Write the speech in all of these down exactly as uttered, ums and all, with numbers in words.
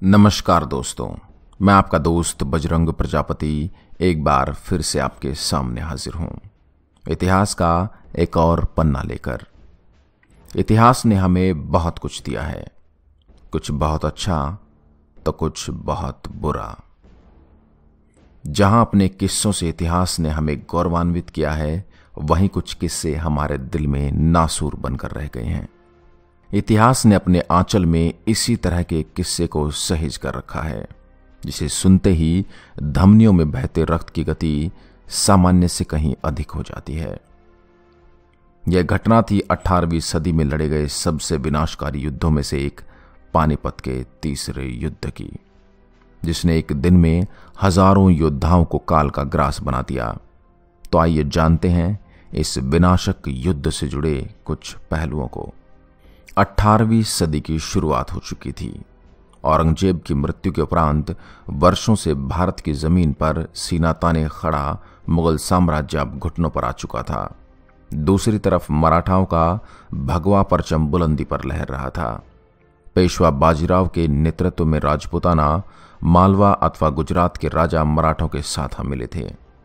नमस्कार दोस्तों, मैं आपका दोस्त बजरंग प्रजापति एक बार फिर से आपके सामने हाजिर हूं इतिहास का एक और पन्ना लेकर। इतिहास ने हमें बहुत कुछ दिया है, कुछ बहुत अच्छा तो कुछ बहुत बुरा। जहां अपने किस्सों से इतिहास ने हमें गौरवान्वित किया है, वहीं कुछ किस्से हमारे दिल में नासूर बनकर रह गए हैं। इतिहास ने अपने आंचल में इसी तरह के किस्से को सहेज कर रखा है, जिसे सुनते ही धमनियों में बहते रक्त की गति सामान्य से कहीं अधिक हो जाती है। यह घटना थी अठारहवीं सदी में लड़े गए सबसे विनाशकारी युद्धों में से एक पानीपत के तीसरे युद्ध की, जिसने एक दिन में हजारों योद्धाओं को काल का ग्रास बना दिया। तो आइए जानते हैं इस विनाशक युद्ध से जुड़े कुछ पहलुओं को। अठारहवीं सदी की शुरुआत हो चुकी थी। औरंगजेब की मृत्यु के उपरांत वर्षों से भारत की जमीन पर सीना ताने खड़ा मुगल साम्राज्य अब घुटनों पर आ चुका था। दूसरी तरफ मराठाओं का भगवा परचम बुलंदी पर लहर रहा था। पेशवा बाजीराव के नेतृत्व में राजपूताना मालवा अथवा गुजरात के राजा मराठों के साथ मिले थे।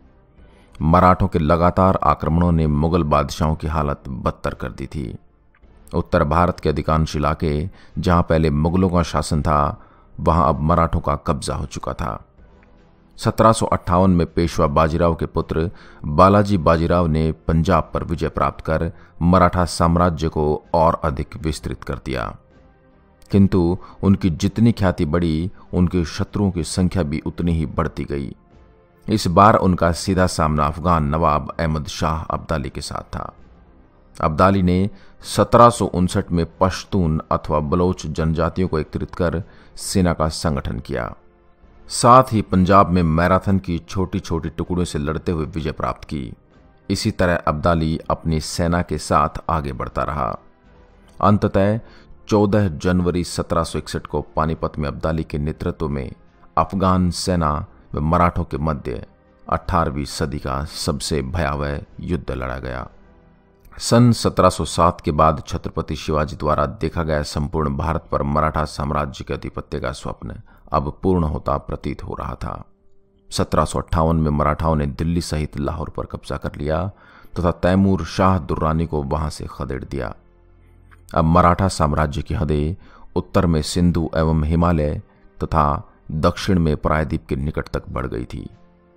मराठों के लगातार आक्रमणों ने मुगल बादशाहों की हालत बदतर कर दी थी। उत्तर भारत के अधिकांश इलाके जहां पहले मुगलों का शासन था, वहां अब मराठों का कब्जा हो चुका था। सत्रह सौ अट्ठावन में पेशवा बाजीराव के पुत्र बालाजी बाजीराव ने पंजाब पर विजय प्राप्त कर मराठा साम्राज्य को और अधिक विस्तृत कर दिया। किंतु उनकी जितनी ख्याति बढ़ी, उनके शत्रुओं की संख्या भी उतनी ही बढ़ती गई। इस बार उनका सीधा सामना अफगान नवाब अहमद शाह अब्दाली के साथ था। अब्दाली ने सत्रह सौ उनसठ में पश्तून अथवा बलोच जनजातियों को एकत्रित कर सेना का संगठन किया। साथ ही पंजाब में मैराथन की छोटी छोटी टुकड़ों से लड़ते हुए विजय प्राप्त की। इसी तरह अब्दाली अपनी सेना के साथ आगे बढ़ता रहा। अंततः चौदह जनवरी सत्रह सौ इकसठ को पानीपत में अब्दाली के नेतृत्व में अफगान सेना व मराठों के मध्य अठारहवीं सदी का सबसे भयावह युद्ध लड़ा गया। सन सत्रह सौ सात के बाद छत्रपति शिवाजी द्वारा देखा गया संपूर्ण भारत पर मराठा साम्राज्य के आधिपत्य का स्वप्न अब पूर्ण होता प्रतीत हो रहा था। सत्रह सौ अट्ठावन में मराठाओं ने दिल्ली सहित लाहौर पर कब्जा कर लिया तथा तैमूर शाह दुर्रानी को वहां से खदेड़ दिया। अब मराठा साम्राज्य की हदें उत्तर में सिंधु एवं हिमालय तथा दक्षिण में प्रायद्वीप के निकट तक बढ़ गई थी।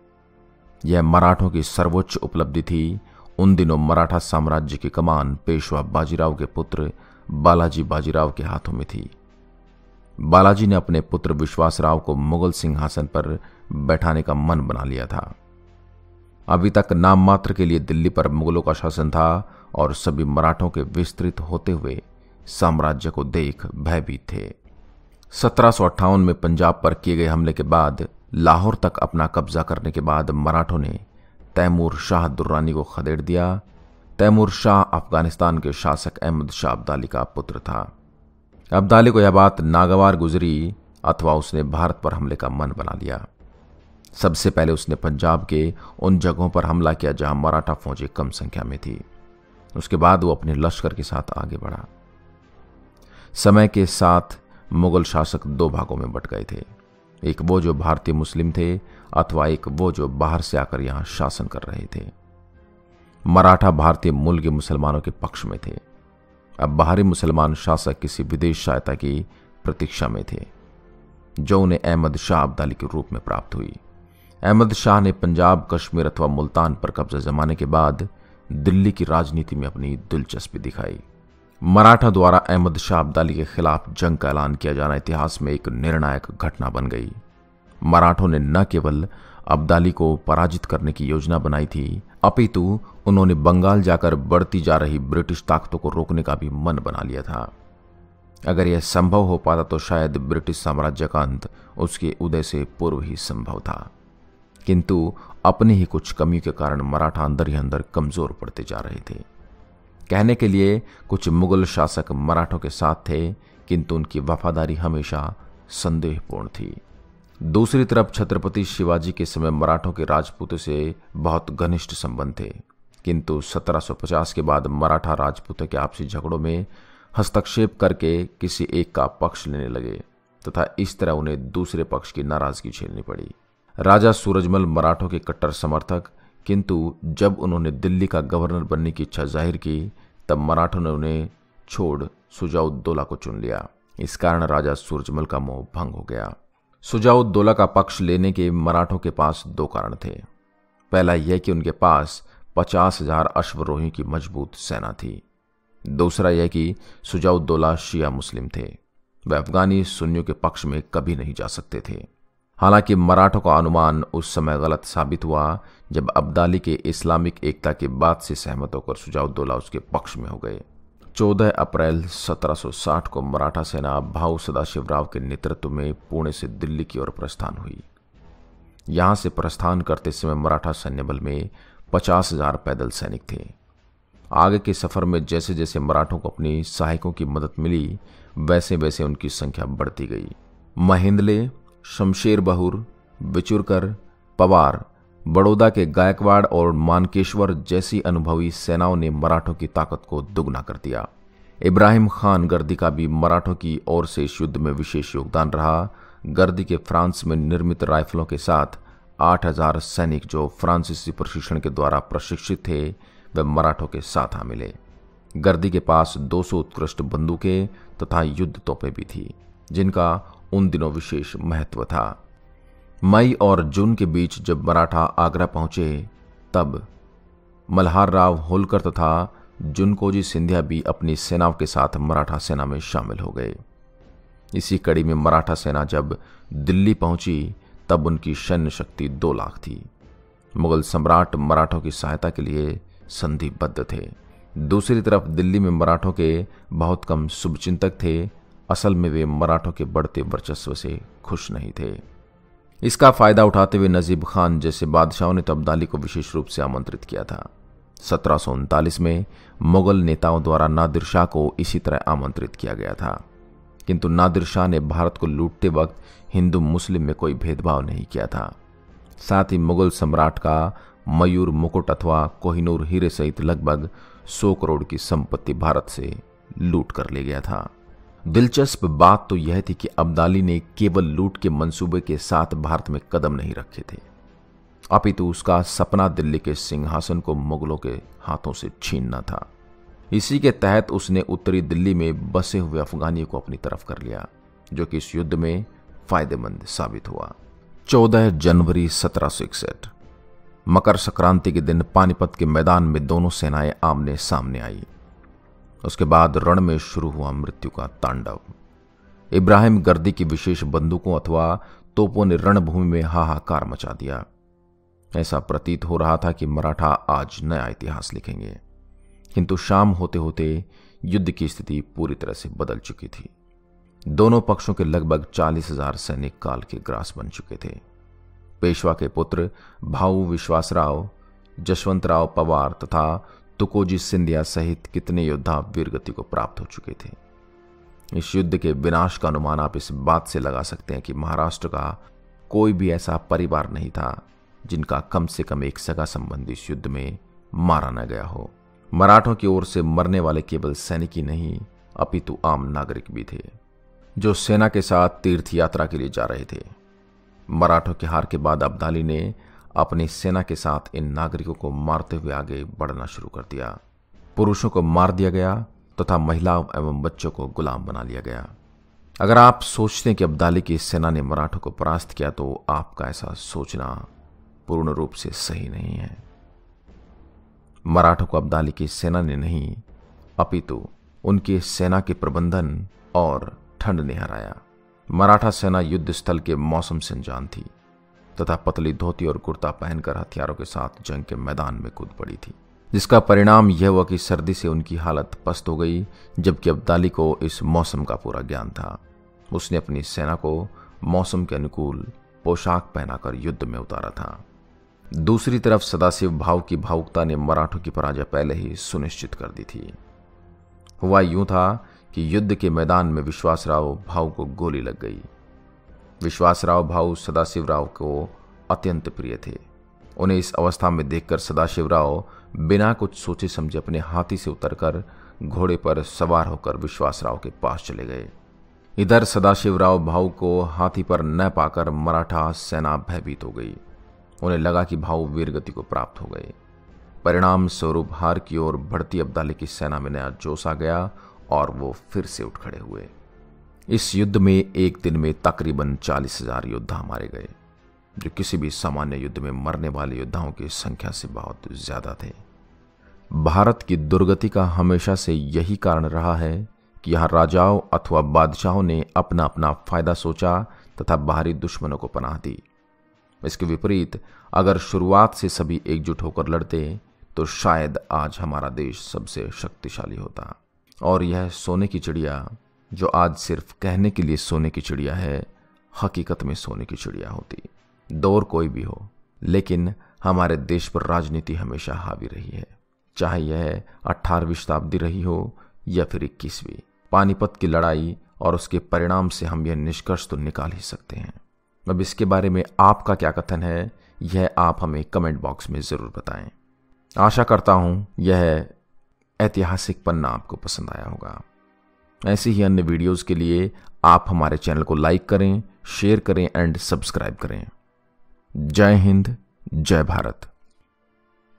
यह मराठों की सर्वोच्च उपलब्धि थी। उन दिनों मराठा साम्राज्य की कमान पेशवा बाजीराव के पुत्र बालाजी बाजीराव के हाथों में थी। बालाजी ने अपने पुत्र विश्वासराव को मुगल सिंहासन पर बैठाने का मन बना लिया था। अभी तक नाम मात्र के लिए दिल्ली पर मुगलों का शासन था और सभी मराठों के विस्तृत होते हुए साम्राज्य को देख भयभीत थे। सत्रह सौ अट्ठावन में पंजाब पर किए गए हमले के बाद लाहौर तक अपना कब्जा करने के बाद मराठों ने तैमूर शाह दुर्रानी को खदेड़ दिया। तैमूर शाह अफगानिस्तान के शासक अहमद शाह अब्दाली का पुत्र था। अब्दाली को यह बात नागवार गुजरी अथवा उसने भारत पर हमले का मन बना लिया। सबसे पहले उसने पंजाब के उन जगहों पर हमला किया जहां मराठा फौजें कम संख्या में थी। उसके बाद वो अपने लश्कर के साथ आगे बढ़ा। समय के साथ मुगल शासक दो भागों में बंट गए थे, एक वो जो भारतीय मुस्लिम थे अथवा एक वो जो बाहर से आकर यहां शासन कर रहे थे। मराठा भारतीय मूल के मुसलमानों के पक्ष में थे। अब बाहरी मुसलमान शासक किसी विदेश सहायता की प्रतीक्षा में थे, जो उन्हें अहमद शाह अब्दाली के रूप में प्राप्त हुई। अहमद शाह ने पंजाब, कश्मीर अथवा मुल्तान पर कब्जा जमाने के बाद दिल्ली की राजनीति में अपनी दिलचस्पी दिखाई। मराठा द्वारा अहमद शाह अब्दाली के खिलाफ जंग का ऐलान किया जाना इतिहास में एक निर्णायक घटना बन गई। मराठों ने न केवल अब्दाली को पराजित करने की योजना बनाई थी, अपितु उन्होंने बंगाल जाकर बढ़ती जा रही ब्रिटिश ताकतों को रोकने का भी मन बना लिया था। अगर यह संभव हो पाता तो शायद ब्रिटिश साम्राज्य का अंत उसके उदय से पूर्व ही संभव था। किंतु अपनी ही कुछ कमी के कारण मराठा अंदर ही अंदर कमजोर पड़ते जा रहे थे। कहने के लिए कुछ मुगल शासक मराठों के साथ थे, किंतु उनकी वफादारी हमेशा संदेहपूर्ण थी। दूसरी तरफ छत्रपति शिवाजी के समय मराठों के राजपूतों से बहुत घनिष्ठ संबंध थे, किंतु सत्रह सौ पचास के बाद मराठा राजपूतों के आपसी झगड़ों में हस्तक्षेप करके किसी एक का पक्ष लेने लगे तथा इस तरह उन्हें दूसरे पक्ष की नाराजगी झेलनी पड़ी। राजा सूरजमल मराठों के कट्टर समर्थक, किंतु जब उन्होंने दिल्ली का गवर्नर बनने की इच्छा जाहिर की तब मराठों ने उन्हें छोड़ सुजाउद्दौला को चुन लिया। इस कारण राजा सूरजमल का मोह भंग हो गया। सुजाउद्दौला का पक्ष लेने के मराठों के पास दो कारण थे। पहला यह कि उनके पास पचास हजार अश्वरोही की मजबूत सेना थी। दूसरा यह कि सुजाउद्दौला शिया मुस्लिम थे, वे अफगानी सुन्नियों के पक्ष में कभी नहीं जा सकते थे। हालांकि मराठों का अनुमान उस समय गलत साबित हुआ जब अब्दाली के इस्लामिक एकता की बात से सहमत होकर सुजाउद्दौला उसके पक्ष में हो गए। चौदह अप्रैल सत्रह सौ साठ को मराठा सेना भाऊ सदाशिवराव के नेतृत्व में पुणे से दिल्ली की ओर प्रस्थान हुई। यहां से प्रस्थान करते समय मराठा सैन्य बल में पचास हजार पैदल सैनिक थे। आगे के सफर में जैसे जैसे मराठों को अपनी सहायकों की मदद मिली वैसे वैसे उनकी संख्या बढ़ती गई। महिंदले, शमशेर बहुर, बिचुरकर, पवार, बड़ौदा के गायकवाड़ और मानकेश्वर जैसी अनुभवी सेनाओं ने मराठों की ताकत को दुगना कर दिया। इब्राहिम खान गर्दी का भी मराठों की ओर से इस युद्ध में विशेष योगदान रहा। गर्दी के फ्रांस में निर्मित राइफलों के साथ आठ हजार सैनिक जो फ्रांसीसी प्रशिक्षण के द्वारा प्रशिक्षित थे वे मराठों के साथ आ मिले। गर्दी के पास दो सौ उत्कृष्ट बंदूकें तथा युद्ध तोपें भी थी जिनका उन दिनों विशेष महत्व था। मई और जून के बीच जब मराठा आगरा पहुंचे तब मल्हार राव होलकर तथा जुनकोजी सिंधिया भी अपनी सेनाओं के साथ मराठा सेना में शामिल हो गए। इसी कड़ी में मराठा सेना जब दिल्ली पहुंची तब उनकी सैन्य शक्ति दो लाख थी। मुगल सम्राट मराठों की सहायता के लिए संधिबद्ध थे। दूसरी तरफ दिल्ली में मराठों के बहुत कम शुभचिंतक थे। असल में वे मराठों के बढ़ते वर्चस्व से खुश नहीं थे। इसका फायदा उठाते हुए नजीब खान जैसे बादशाहों ने तो अब्दाली को विशेष रूप से आमंत्रित किया था। सत्रह सौ उनतालीस में मुगल नेताओं द्वारा नादिर शाह को इसी तरह आमंत्रित किया गया था, किंतु नादिर शाह ने भारत को लूटते वक्त हिंदू मुस्लिम में कोई भेदभाव नहीं किया था। साथ ही मुगल सम्राट का मयूर मुकुट अथवा कोहिनूर हीरे सहित लगभग सौ करोड़ की संपत्ति भारत से लूट कर ले गया था। दिलचस्प बात तो यह थी कि अब्दाली ने केवल लूट के मंसूबे के साथ भारत में कदम नहीं रखे थे, अपितु उसका सपना दिल्ली के सिंहासन को मुगलों के हाथों से छीनना था। इसी के तहत उसने उत्तरी दिल्ली में बसे हुए अफगानियों को अपनी तरफ कर लिया, जो कि इस युद्ध में फायदेमंद साबित हुआ। चौदह जनवरी सत्रह सौ इकसठ मकर संक्रांति के दिन पानीपत के मैदान में दोनों सेनाएं आमने सामने आई। उसके बाद रण में शुरू हुआ मृत्यु का तांडव। इब्राहिम गर्दी की विशेष बंदूकों अथवा तोपों ने रणभूमि में हाहाकार मचा दिया। ऐसा प्रतीत हो रहा था कि मराठा आज नया इतिहास लिखेंगे, किंतु शाम होते होते युद्ध की स्थिति पूरी तरह से बदल चुकी थी। दोनों पक्षों के लगभग चालीस हजार सैनिक काल के ग्रास बन चुके थे। पेशवा के पुत्र भाऊ विश्वासराव, जशवंतराव पवार तथा तुकोजी सिंधिया सहित कितने योद्धा वीरगति को प्राप्त हो चुके थे। इस युद्ध के विनाश का अनुमान आप इस बात से लगा सकते हैं कि महाराष्ट्र का कोई भी ऐसा परिवार नहीं था जिनका कम से कम एक सगा संबंधी इस युद्ध में मारा न गया हो। मराठों की ओर से मरने वाले केवल सैनिक ही नहीं अपितु आम नागरिक भी थे, जो सेना के साथ तीर्थ यात्रा के लिए जा रहे थे। मराठों के हार के बाद अब्दाली ने अपनी सेना के साथ इन नागरिकों को मारते हुए आगे बढ़ना शुरू कर दिया। पुरुषों को मार दिया गया तथा महिलाओं एवं बच्चों को गुलाम बना लिया गया। अगर आप सोचते हैं कि अब्दाली की सेना ने मराठों को परास्त किया तो आपका ऐसा सोचना पूर्ण रूप से सही नहीं है। मराठों को अब्दाली की सेना ने नहीं अपितु उनके सेना के प्रबंधन और ठंड ने हराया। मराठा सेना युद्ध स्थल के मौसम से अनजान थी तथा पतली धोती और कुर्ता पहनकर हथियारों के साथ जंग के मैदान में कूद पड़ी थी, जिसका परिणाम यह हुआ कि सर्दी से उनकी हालत पस्त हो गई, जबकि अब्दाली को इस मौसम का पूरा ज्ञान था। उसने अपनी सेना को मौसम के अनुकूल पोशाक पहनाकर युद्ध में उतारा था। दूसरी तरफ सदाशिव भाव की भावुकता ने मराठों की पराजय पहले ही सुनिश्चित कर दी थी। हुआ यूं था कि युद्ध के मैदान में विश्वासराव भाव को गोली लग गई। विश्वासराव भाव सदाशिवराव को अत्यंत प्रिय थे। उन्हें इस अवस्था में देखकर सदाशिवराव बिना कुछ सोचे समझे अपने हाथी से उतरकर घोड़े पर सवार होकर विश्वासराव के पास चले गए। इधर सदाशिवराव भाऊ को हाथी पर न पाकर मराठा सेना भयभीत हो गई। उन्हें लगा कि भाऊ वीरगति को प्राप्त हो गए। परिणाम स्वरूप हार की ओर बढ़ती अब्दाली की सेना में नया जोश आ गया और वो फिर से उठ खड़े हुए। इस युद्ध में एक दिन में तकरीबन चालीस हजार योद्धा मारे गए, जो किसी भी सामान्य युद्ध में मरने वाले योद्धाओं की संख्या से बहुत ज्यादा थे। भारत की दुर्गति का हमेशा से यही कारण रहा है कि यहाँ राजाओं अथवा बादशाहों ने अपना अपना फायदा सोचा तथा बाहरी दुश्मनों को पनाह दी। इसके विपरीत अगर शुरुआत से सभी एकजुट होकर लड़ते तो शायद आज हमारा देश सबसे शक्तिशाली होता और यह सोने की चिड़िया, जो आज सिर्फ कहने के लिए सोने की चिड़िया है, हकीकत में सोने की चिड़िया होती। दौर कोई भी हो, लेकिन हमारे देश पर राजनीति हमेशा हावी रही है, चाहे यह अठारहवीं शताब्दी रही हो या फिर इक्कीसवीं। पानीपत की लड़ाई और उसके परिणाम से हम यह निष्कर्ष तो निकाल ही सकते हैं। अब इसके बारे में आपका क्या कथन है, यह आप हमें कमेंट बॉक्स में ज़रूर बताएं। आशा करता हूं यह ऐतिहासिक पन्ना आपको पसंद आया होगा। ऐसी ही अन्य वीडियोस के लिए आप हमारे चैनल को लाइक करें, शेयर करें एंड सब्सक्राइब करें। जय हिंद, जय भारत।